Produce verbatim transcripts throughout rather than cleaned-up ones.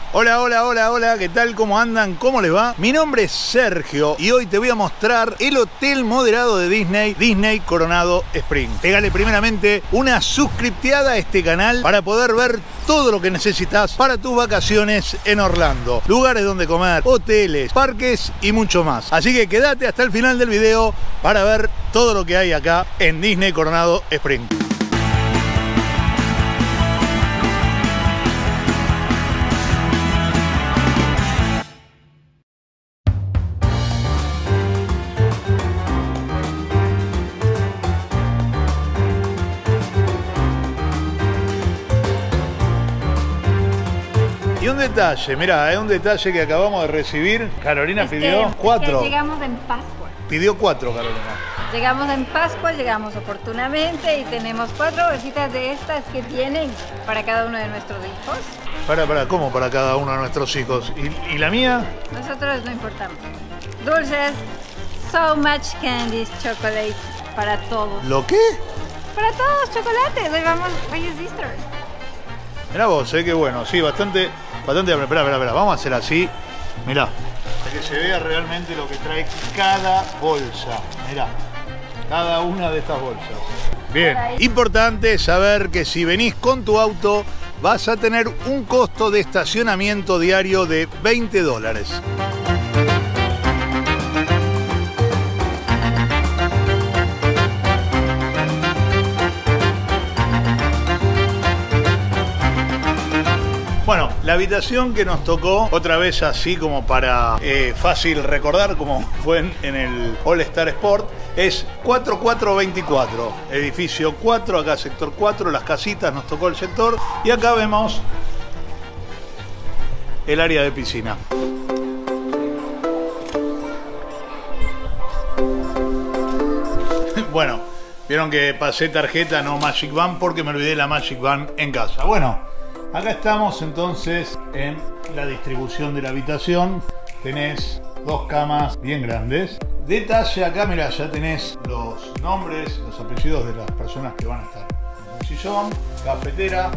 Hola, hola, hola, hola, ¿qué tal? ¿Cómo andan? ¿Cómo les va? Mi nombre es Sergio y hoy te voy a mostrar el hotel moderado de Disney, Disney Coronado Springs. Pégale primeramente una suscripteada a este canal para poder ver todo lo que necesitas para tus vacaciones en Orlando. Lugares donde comer, hoteles, parques y mucho más. Así que quédate hasta el final del video para ver todo lo que hay acá en Disney Coronado Springs. Y un detalle, mirá, es un detalle que acabamos de recibir. Carolina es pidió que, cuatro. Es que llegamos en Pascua. Pidió cuatro, Carolina. Llegamos en Pascua, llegamos oportunamente y tenemos cuatro bolsitas de estas que vienen para cada uno de nuestros hijos. Para, para, ¿cómo para cada uno de nuestros hijos? ¿Y, y la mía? Nosotros no importamos. Dulces, so much candies, chocolate, para todos. ¿Lo qué? Para todos, chocolates. Hoy vamos, hoy es Easter. Mirá vos, eh, qué bueno, sí, bastante, bastante, espera, espera, espera, vamos a hacer así, mirá, para que se vea realmente lo que trae cada bolsa, mirá, cada una de estas bolsas. Bien, importante saber que si venís con tu auto vas a tener un costo de estacionamiento diario de veinte dólares. Bueno, la habitación que nos tocó, otra vez así como para eh, fácil recordar, como fue en, en el All Star Sport, es cuatro cuatro veinticuatro, edificio cuatro, acá sector cuatro, las casitas, nos tocó el sector, y acá vemos el área de piscina. Bueno, vieron que pasé tarjeta, no Magic Band, porque me olvidé la Magic Band en casa. Bueno. Acá estamos entonces en la distribución de la habitación. Tenés dos camas bien grandes. Detalle acá, mirá, ya tenés los nombres, los apellidos de las personas que van a estar. Un sillón, cafetera.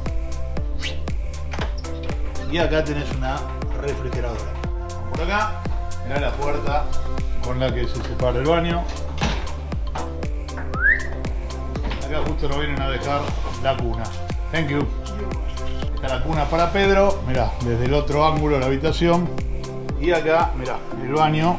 Y acá tenés una refrigeradora. Vamos por acá, mirá la puerta con la que se separa el baño. Acá justo nos vienen a dejar la cuna. Thank you. La cuna para Pedro, mirá, desde el otro ángulo de la habitación. Y acá, mirá, el baño.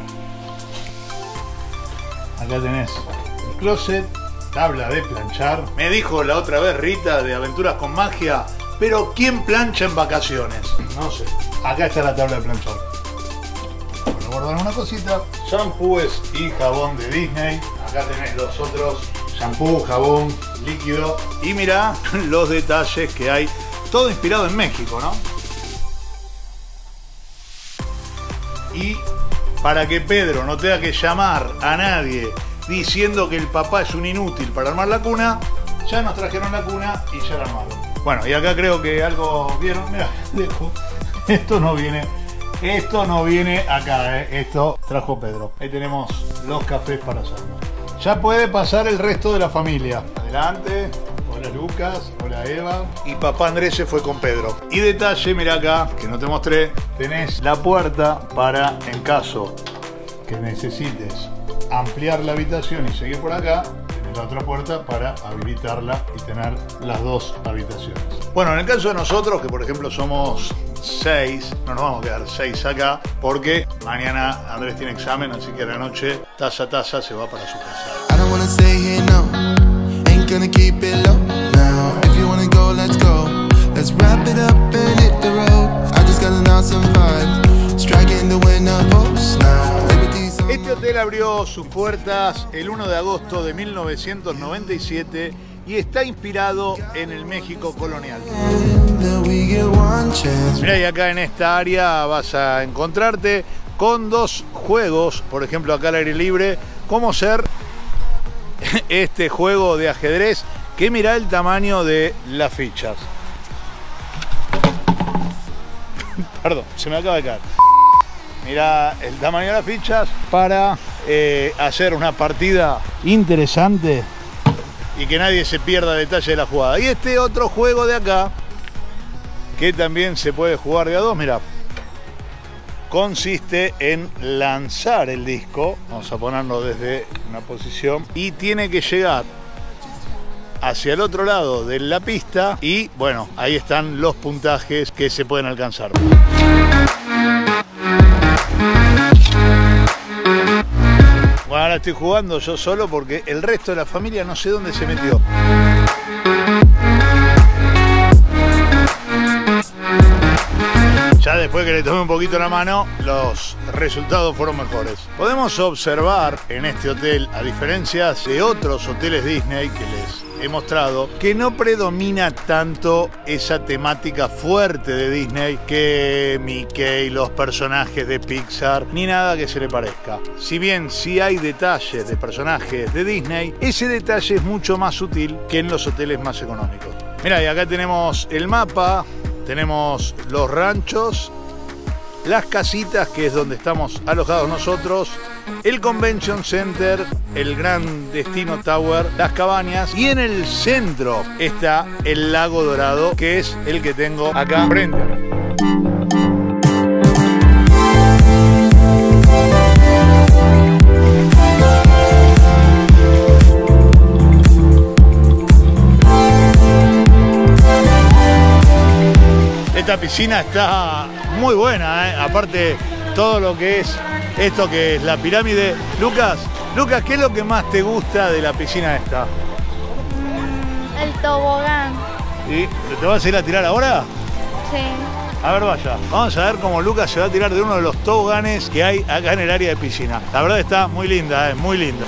Acá tenés el closet, tabla de planchar. Me dijo la otra vez Rita de Aventuras con Magia, pero ¿quién plancha en vacaciones? No sé. Acá está la tabla de planchar. Para guardar una cosita. Shampoos y jabón de Disney. Acá tenés los otros shampoo, jabón, líquido. Y mirá los detalles que hay. Todo inspirado en México, ¿no? Y para que Pedro no tenga que llamar a nadie diciendo que el papá es un inútil para armar la cuna, ya nos trajeron la cuna y ya la armaron. Bueno, y acá creo que algo vieron. Mirá, dejo. Esto no viene. Esto no viene acá, ¿eh? Esto trajo Pedro. Ahí tenemos los cafés para hacerlo. Ya puede pasar el resto de la familia. Adelante. Hola Lucas, hola Eva. Y papá Andrés se fue con Pedro. Y detalle, mira acá, que no te mostré, tenés la puerta para, en caso que necesites ampliar la habitación y seguir por acá, tenés la otra puerta para habilitarla y tener las dos habitaciones. Bueno, en el caso de nosotros, que por ejemplo somos seis, no nos vamos a quedar seis acá, porque mañana Andrés tiene examen, así que a la noche, taza a taza, se va para su casa. Gonna keep it low now. If you wanna go, let's go. Let's wrap it up and hit the road. I just got an awesome vibe. Striking the winner post now. Este hotel abrió sus puertas el uno de agosto de mil novecientos noventa y siete y está inspirado en el México colonial. Mirá, y acá en esta área vas a encontrarte con dos juegos, por ejemplo acá al aire libre, como ser este juego de ajedrez, que mirá el tamaño de las fichas. Perdón, se me acaba de caer. Mirá el tamaño de las fichas para eh, hacer una partida interesante y que nadie se pierda detalle de la jugada. Y este otro juego de acá, que también se puede jugar de a dos, mira. Consiste en lanzar el disco, vamos a ponerlo desde una posición, y tiene que llegar hacia el otro lado de la pista y bueno, ahí están los puntajes que se pueden alcanzar. Bueno, ahora estoy jugando yo solo porque el resto de la familia no sé dónde se metió. Ya después que le tomé un poquito la mano, los resultados fueron mejores. Podemos observar en este hotel, a diferencia de otros hoteles Disney que les he mostrado, que no predomina tanto esa temática fuerte de Disney que Mickey, los personajes de Pixar, ni nada que se le parezca. Si bien sí hay detalles de personajes de Disney, ese detalle es mucho más sutil que en los hoteles más económicos. Mira, y acá tenemos el mapa. Tenemos los ranchos, las casitas, que es donde estamos alojados nosotros, el Convention Center, el Gran Destino Tower, las cabañas, y en el centro está el Lago Dorado, que es el que tengo acá frente a mí. Esta piscina está muy buena, ¿eh? Aparte todo lo que es esto que es la pirámide. Lucas, Lucas, ¿qué es lo que más te gusta de la piscina esta? Mm, el tobogán. ¿Y te vas a ir a tirar ahora? Sí. A ver, vaya. Vamos a ver cómo Lucas se va a tirar de uno de los toboganes que hay acá en el área de piscina. La verdad está muy linda, ¿eh? Muy linda.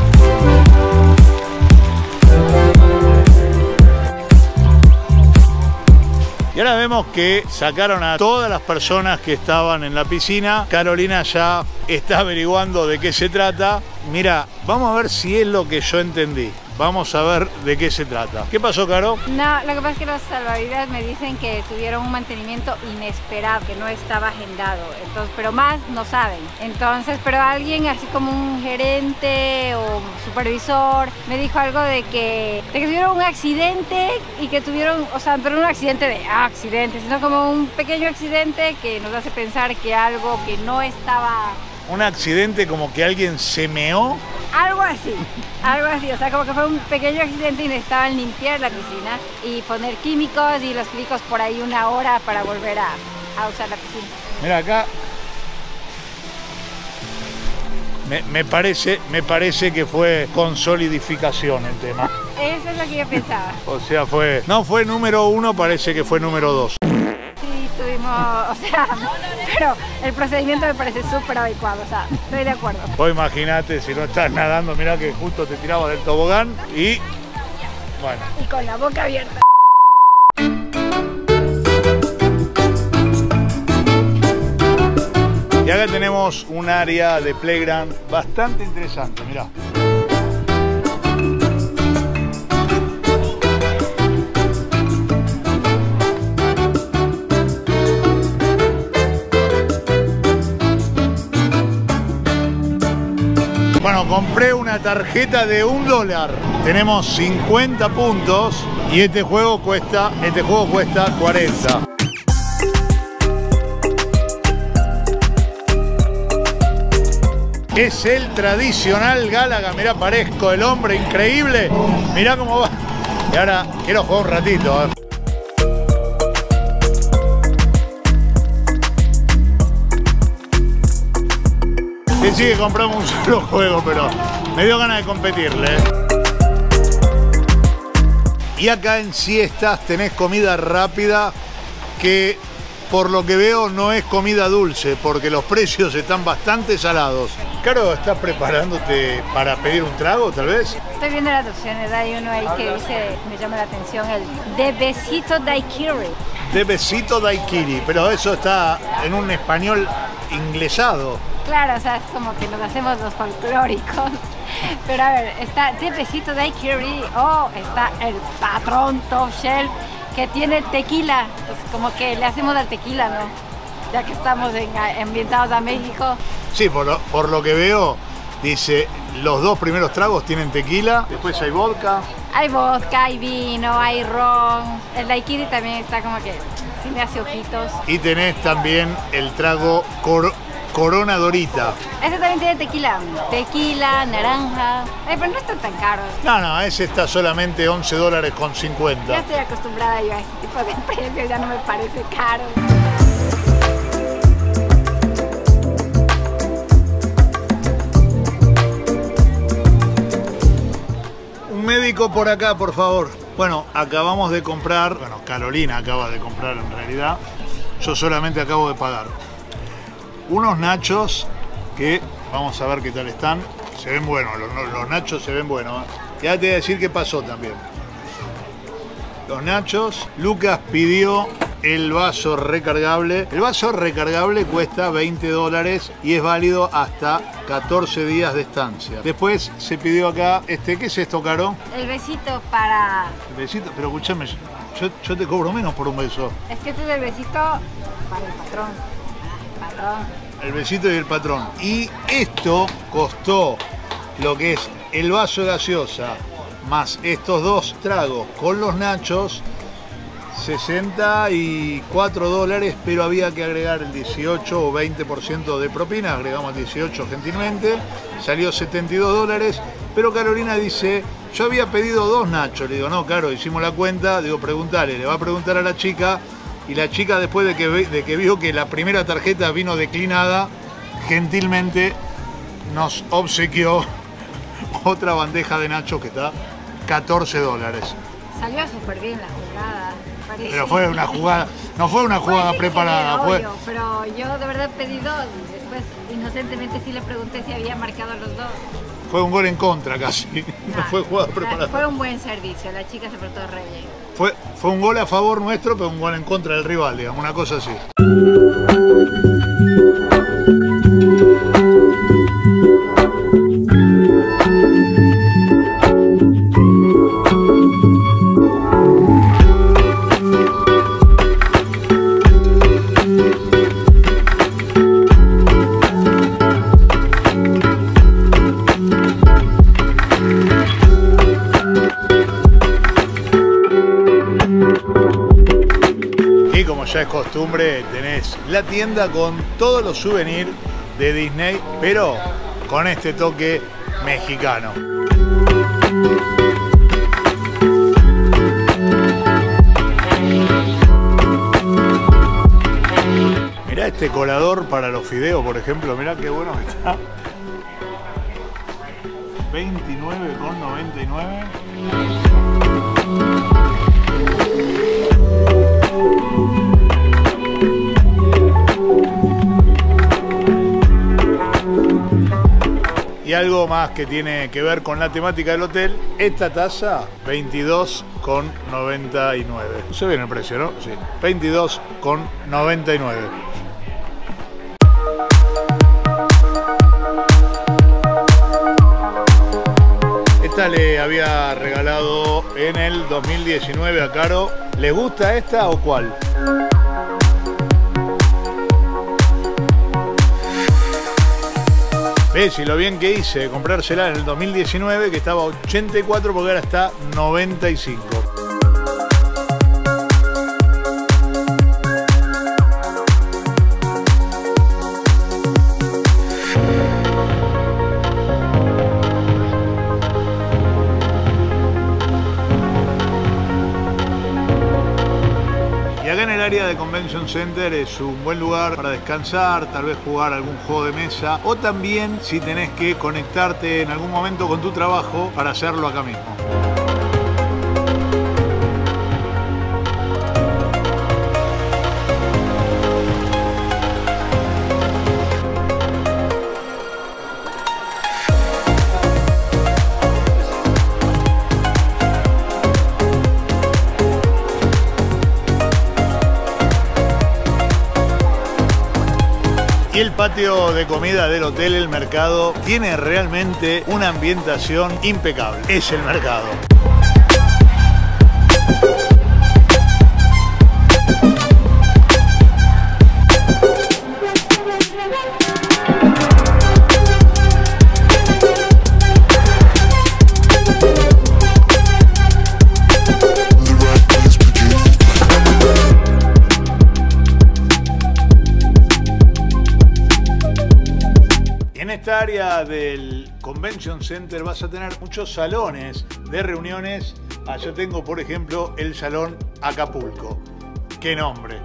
Y ahora vemos que sacaron a todas las personas que estaban en la piscina. Carolina ya está averiguando de qué se trata. Mira, vamos a ver si es lo que yo entendí. Vamos a ver de qué se trata. ¿Qué pasó, Caro? No, lo que pasa es que los salvavidas me dicen que tuvieron un mantenimiento inesperado, que no estaba agendado, entonces, pero más no saben. Entonces, pero alguien así como un gerente o supervisor me dijo algo de que, de que tuvieron un accidente y que tuvieron, o sea, pero un accidente de ah, accidente, sino como un pequeño accidente que nos hace pensar que algo que no estaba... Un accidente como que alguien se meó. Algo así, algo así, o sea, como que fue un pequeño accidente y necesitaban limpiar la piscina y poner químicos y los químicos por ahí una hora para volver a, a usar la piscina. Mira acá. Me, me, parece, me parece que fue consolidificación el tema. Eso es lo que yo pensaba. O sea, fue... No fue número uno, parece que fue número dos. Sí, tuvimos... O sea, pero el procedimiento me parece súper adecuado, o sea, estoy de acuerdo. Vos imagínate si no estás nadando, mirá que justo te tirabas del tobogán y... Bueno. Y con la boca abierta. Y acá tenemos un área de playground bastante interesante, mirá. Bueno, compré una tarjeta de un dólar. Tenemos cincuenta puntos y este juego cuesta, este juego cuesta cuarenta. Es el tradicional Galaga. Mirá, parezco el hombre increíble. Mirá cómo va. Y ahora quiero jugar un ratito, ¿eh? Que sí que compramos un solo juego, pero me dio ganas de competirle. Y acá en Siestas tenés comida rápida que, por lo que veo, no es comida dulce, porque los precios están bastante salados. Caro, ¿estás preparándote para pedir un trago, tal vez? Estoy viendo las opciones, hay uno ahí que dice, me llama la atención, el de besito daiquiri. De besito daiquiri, pero eso está en un español inglesado. Claro, o sea, es como que nos hacemos los folclóricos. Pero a ver, está de besito daiquiri o está el patrón top shelf que tiene tequila, pues como que le hacemos al tequila, ¿no? Ya que estamos en, ambientados a México. Sí, por lo, por lo que veo, dice, los dos primeros tragos tienen tequila, después hay vodka. Hay vodka, hay vino, hay ron. El daiquiri también está como que sí me hace ojitos. Y tenés también el trago cor Corona Dorita. Ese también tiene tequila. Tequila, naranja. Ay, pero no está tan caro. No, no, ese está solamente once dólares con cincuenta. Ya estoy acostumbrada yo a ese tipo de precios, ya no me parece caro. Un médico por acá, por favor. Bueno, acabamos de comprar, bueno, Carolina acaba de comprar en realidad. Yo solamente acabo de pagar. Unos nachos que vamos a ver qué tal están. Se ven buenos, los, los nachos se ven buenos. ¿eh? Ya te voy a decir qué pasó también. Los nachos, Lucas pidió el vaso recargable. El vaso recargable cuesta veinte dólares y es válido hasta catorce días de estancia. Después se pidió acá, este, ¿qué es esto, Caro? El besito para... El besito, pero escúchame, yo, yo te cobro menos por un beso. Es que este es el besito para el patrón. Patrón. El besito y el patrón. Y esto costó lo que es el vaso de gaseosa más estos dos tragos con los nachos, sesenta y cuatro dólares, pero había que agregar el dieciocho o veinte por ciento de propina. Agregamos dieciocho gentilmente, salió setenta y dos dólares, pero Carolina dice, yo había pedido dos nachos. Le digo, no, Caro, hicimos la cuenta. Digo, preguntale, le va a preguntar a la chica. Y la chica, después de que, de que vio que la primera tarjeta vino declinada, gentilmente nos obsequió otra bandeja de nachos que está catorce dólares. Salió súper bien la jugada. Parece. Pero fue una jugada, no fue una jugada pues sí, preparada. Sí, fue... obvio, pero yo de verdad pedí dos y después inocentemente sí le pregunté si había marcado los dos. Fue un gol en contra casi, nah, no fue jugada preparada. Fue un buen servicio, la chica se portó re bien. Fue, fue un gol a favor nuestro, pero un gol en contra del rival, digamos, una cosa así. Ya es costumbre, tenés la tienda con todos los souvenirs de Disney, pero con este toque mexicano. Mirá este colador para los fideos, por ejemplo, mirá qué bueno que está. veintinueve con noventa y nueve. Y algo más que tiene que ver con la temática del hotel, esta taza veintidós con noventa y nueve. Se ve en el precio, ¿no? Sí, veintidós con noventa y nueve. Esta le había regalado en el dos mil diecinueve a Caro. ¿Le gusta esta o cuál? ¿Ves? Y lo bien que hice de comprársela en el dos mil diecinueve, que estaba a ochenta y cuatro porque ahora está noventa y cinco. Área de Convention Center es un buen lugar para descansar, tal vez jugar algún juego de mesa o también si tenés que conectarte en algún momento con tu trabajo para hacerlo acá mismo. Y el patio de comida del hotel El Mercado tiene realmente una ambientación impecable. Es el mercado. esta área del Convention Center vas a tener muchos salones de reuniones. Allá tengo, por ejemplo, el Salón Acapulco. ¡Qué nombre!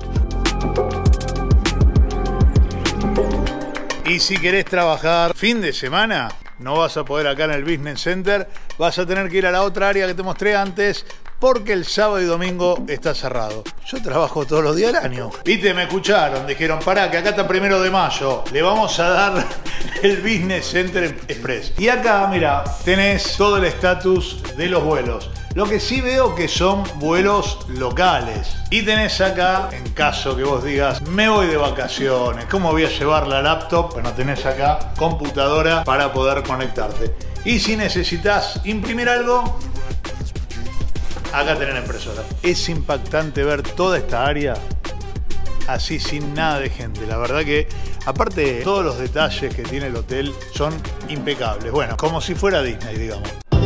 Y si querés trabajar fin de semana, no vas a poder acá en el Business Center, vas a tener que ir a la otra área que te mostré antes, porque el sábado y domingo está cerrado. Yo trabajo todos los días del año. Viste, me escucharon, dijeron, pará, que acá está primero de mayo, le vamos a dar el Business Center Express. Y acá, mira, tenés todo el estatus de los vuelos. Lo que sí veo que son vuelos locales. Y tenés acá, en caso que vos digas, me voy de vacaciones, ¿cómo voy a llevar la laptop? Bueno, tenés acá computadora para poder conectarte. Y si necesitas imprimir algo, acá tenés la impresora. Es impactante ver toda esta área así sin nada de gente. La verdad que, aparte, todos los detalles que tiene el hotel son impecables. Bueno, como si fuera Disney, digamos.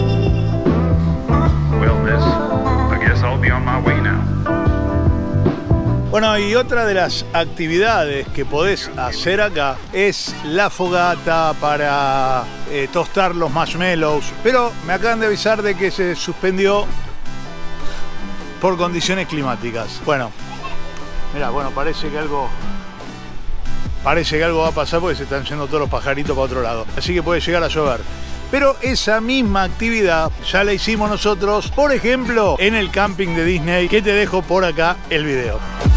Bueno, y otra de las actividades que podés hacer acá es la fogata para eh, tostar los marshmallows. Pero me acaban de avisar de que se suspendió por condiciones climáticas. Bueno, mira, bueno, parece que algo parece que algo va a pasar porque se están yendo todos los pajaritos para otro lado. Así que puede llegar a llover. Pero esa misma actividad ya la hicimos nosotros, por ejemplo, en el camping de Disney, que te dejo por acá el video.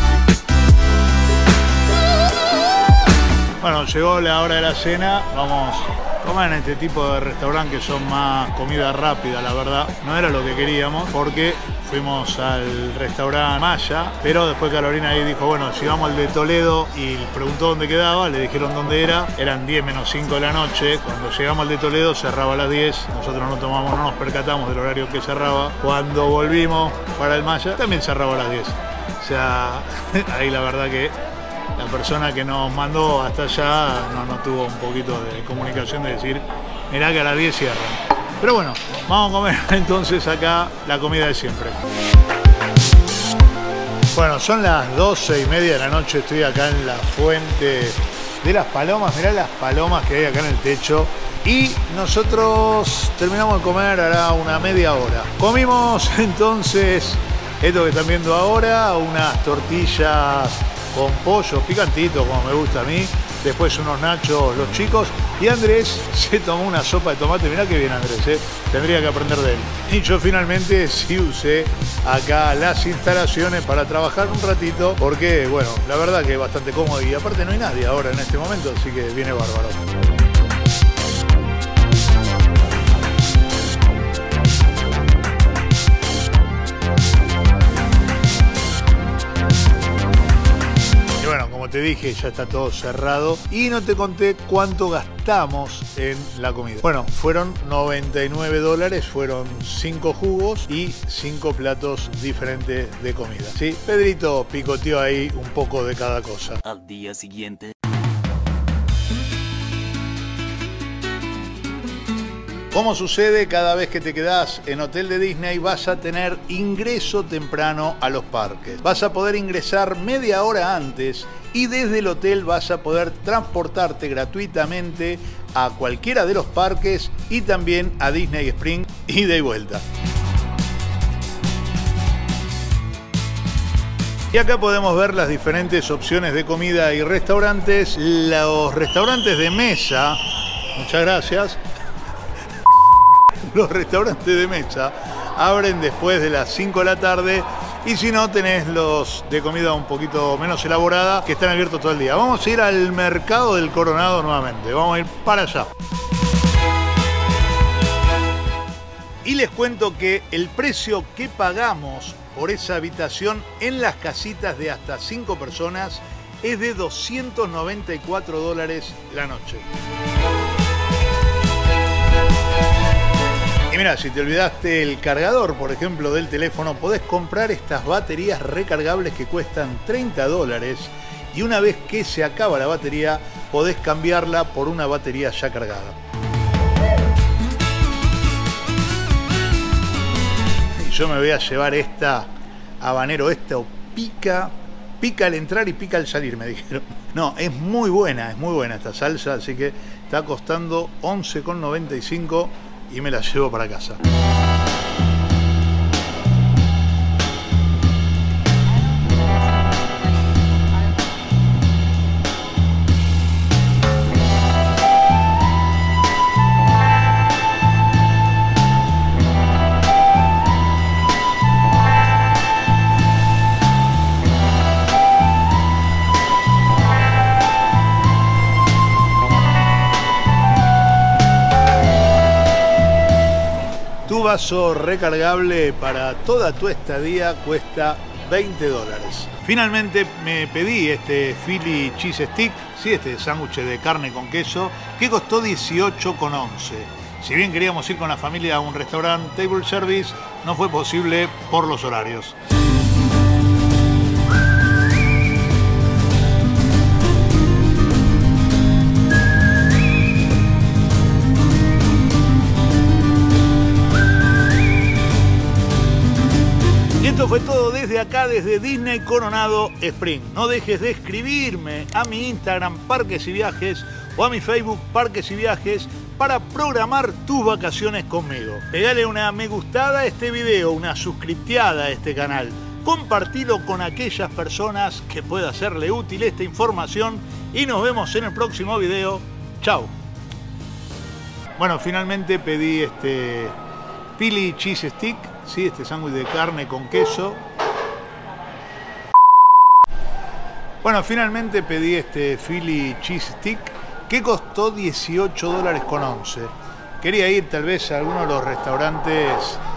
Bueno, llegó la hora de la cena. Vamos a comer en este tipo de restaurante que son más comida rápida, la verdad. No era lo que queríamos porque fuimos al restaurante Maya, pero después Carolina ahí dijo, bueno, si vamos al de Toledo, y preguntó dónde quedaba, le dijeron dónde era, eran diez menos cinco de la noche, cuando llegamos al de Toledo cerraba a las diez, nosotros no tomamos, no nos percatamos del horario que cerraba, cuando volvimos para el Maya también cerraba a las diez, o sea, ahí la verdad que la persona que nos mandó hasta allá no, no tuvo un poquito de comunicación de decir, mirá que a las diez cierran. Pero bueno, vamos a comer entonces acá la comida de siempre. Bueno, son las doce y media de la noche, estoy acá en la fuente de las palomas. Mirá las palomas que hay acá en el techo. Y nosotros terminamos de comer hará una media hora. Comimos entonces esto que están viendo ahora, unas tortillas con pollo picantito, como me gusta a mí. Después unos nachos los chicos. Y Andrés se tomó una sopa de tomate. Mirá que bien Andrés, ¿eh? Tendría que aprender de él. Y yo finalmente sí usé acá las instalaciones para trabajar un ratito. Porque, bueno, la verdad que es bastante cómodo. Y aparte no hay nadie ahora en este momento. Así que viene bárbaro. Te dije, ya está todo cerrado y no te conté cuánto gastamos en la comida. Bueno, fueron noventa y nueve dólares, fueron cinco jugos y cinco platos diferentes de comida. ¿Sí? Pedrito picoteó ahí un poco de cada cosa. Al día siguiente. Como sucede cada vez que te quedás en hotel de Disney, vas a tener ingreso temprano a los parques. Vas a poder ingresar media hora antes y desde el hotel vas a poder transportarte gratuitamente a cualquiera de los parques y también a Disney Springs ida y vuelta. Y acá podemos ver las diferentes opciones de comida y restaurantes. Los restaurantes de mesa, muchas gracias. Los restaurantes de mesa abren después de las cinco de la tarde y si no tenés los de comida un poquito menos elaborada que están abiertos todo el día. Vamos a ir al mercado del Coronado nuevamente, vamos a ir para allá. Y les cuento que el precio que pagamos por esa habitación en las casitas de hasta cinco personas es de doscientos noventa y cuatro dólares la noche. Y mira, si te olvidaste el cargador, por ejemplo, del teléfono, podés comprar estas baterías recargables que cuestan treinta dólares y una vez que se acaba la batería, podés cambiarla por una batería ya cargada. Y yo me voy a llevar esta habanero, esta pica pica al entrar y pica al salir, me dijeron. No, es muy buena, es muy buena esta salsa, así que está costando once con noventa y cinco y me la llevo para casa. Tu vaso recargable para toda tu estadía cuesta veinte dólares. Finalmente me pedí este Philly Cheese Stick, sí, este sándwich de carne con queso, que costó dieciocho con once. Si bien queríamos ir con la familia a un restaurante table service, no fue posible por los horarios. Esto fue todo desde acá, desde Disney Coronado Spring. No dejes de escribirme a mi Instagram Parques y Viajes o a mi Facebook Parques y Viajes para programar tus vacaciones conmigo. Pegale una me gustada a este video, una suscripteada a este canal. Compartilo con aquellas personas que pueda serle útil esta información y nos vemos en el próximo video. Chao. Bueno, finalmente pedí este Philly Cheese Stick. Sí, este sándwich de carne con queso. Bueno, finalmente pedí este Philly Cheese Stick que costó dieciocho dólares con once. Quería ir tal vez a alguno de los restaurantes